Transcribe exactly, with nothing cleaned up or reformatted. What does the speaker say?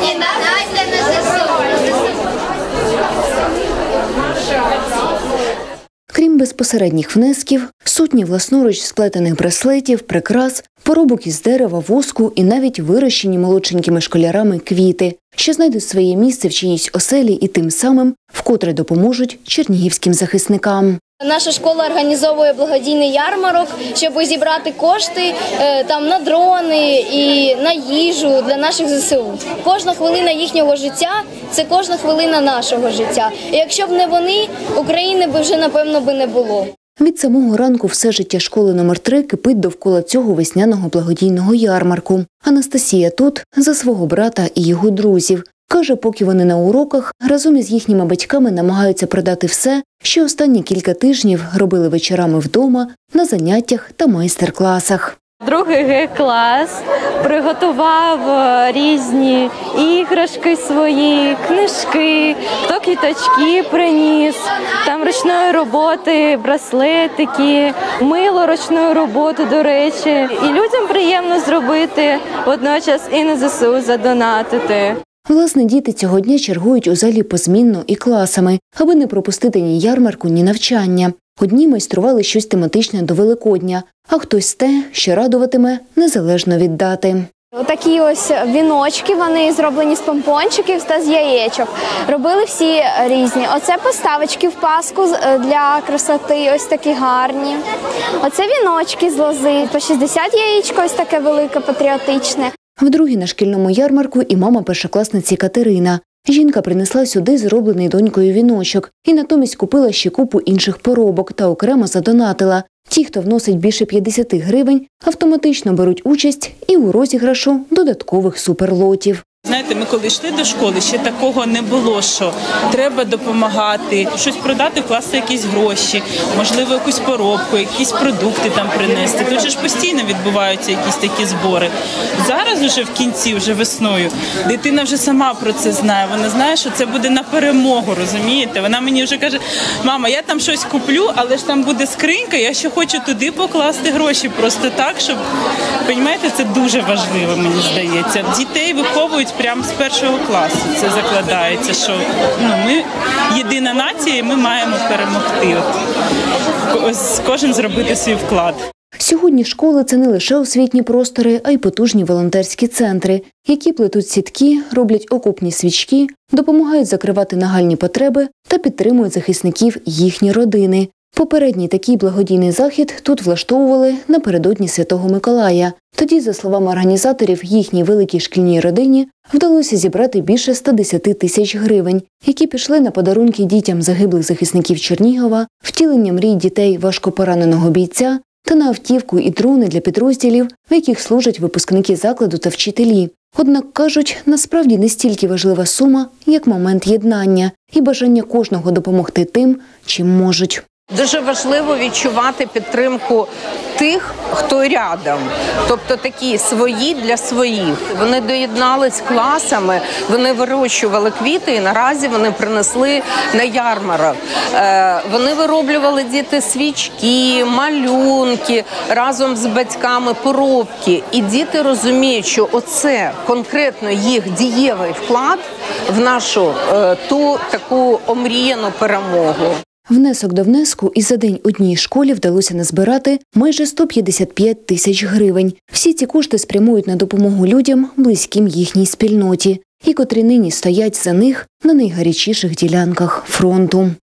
Дайте на ЗСУ. Крім безпосередніх внесків, сотні власноруч сплетених браслетів, прикрас, поробок із дерева, воску і навіть вирощені молодшенькими школярами квіти, що знайдуть своє місце в чиїсь оселі і тим самим вкотре допоможуть чернігівським захисникам. Наша школа організовує благодійний ярмарок, щоб зібрати кошти там на дрони і на їжу для наших ЗСУ. Кожна хвилина їхнього життя – це кожна хвилина нашого життя. І якщо б не вони, України б вже, напевно, би не було. Від самого ранку все життя школи номер три кипить довкола цього весняного благодійного ярмарку. Анастасія тут за свого брата і його друзів. Каже, поки вони на уроках, разом із їхніми батьками намагаються продати все, що останні кілька тижнів робили вечорами вдома, на заняттях та майстер-класах. Другий Г-клас приготував різні іграшки свої, книжки, хто квіточки приніс, там ручної роботи, браслетики, мило ручної роботи, до речі. І людям приємно зробити, водночас і на ЗСУ задонатити. Власне, діти цього дня чергують у залі позмінно і класами, аби не пропустити ні ярмарку, ні навчання. Одні майстрували щось тематичне до Великодня, а хтось те, що радуватиме незалежно від дати. Такі ось віночки, вони зроблені з помпончиків та з яєчок. Робили всі різні. Оце поставочки в паску для красоти, ось такі гарні. Оце віночки з лози, по шістдесят яєчко, ось таке велике, патріотичне. Вдруге на шкільному ярмарку і мама першокласниці Катерина. Жінка принесла сюди зроблений донькою віночок і натомість купила ще купу інших поробок та окремо задонатила. Ті, хто вносить більше п'ятдесят гривень, автоматично беруть участь і у розіграшу додаткових суперлотів. Знаєте, ми коли йшли до школи, ще такого не було, що треба допомагати, щось продати, вкласти якісь гроші, можливо, якусь поробку, якісь продукти там принести. Тут же ж постійно відбуваються якісь такі збори. Зараз уже в кінці, вже весною, дитина вже сама про це знає. Вона знає, що це буде на перемогу, розумієте? Вона мені вже каже: мама, я там щось куплю, але ж там буде скринька, я ще хочу туди покласти гроші просто так, щоб, розумієте, це дуже важливо, мені здається. Дітей виховують прямо з першого класу. Це закладається, що ну, ми єдина нація, і ми маємо перемогти. От, кожен зробити свій вклад. Сьогодні школи – це не лише освітні простори, а й потужні волонтерські центри, які плетуть сітки, роблять окопні свічки, допомагають закривати нагальні потреби та підтримують захисників і їхні родини. Попередній такий благодійний захід тут влаштовували напередодні Святого Миколая. Тоді, за словами організаторів, їхній великій шкільній родині вдалося зібрати більше ста десяти тисяч гривень, які пішли на подарунки дітям загиблих захисників Чернігова, втілення мрій дітей важкопораненого бійця та на автівку і дрони для підрозділів, в яких служать випускники закладу та вчителі. Однак, кажуть, насправді не стільки важлива сума, як момент єднання і бажання кожного допомогти тим, чим можуть. Дуже важливо відчувати підтримку тих, хто рядом, тобто такі свої для своїх. Вони доєднались класами, вони вирощували квіти і наразі вони принесли на ярмарок. Вони вироблювали, діти, свічки, малюнки, разом з батьками поробки. І діти розуміють, що оце конкретно їх дієвий вклад в нашу ту таку омріяну перемогу. Внесок до внеску і за день одній школі вдалося назбирати майже сто п'ятдесят п'ять тисяч гривень. Всі ці кошти спрямують на допомогу людям, близьким їхній спільноті, і котрі нині стоять за них на найгарячіших ділянках фронту.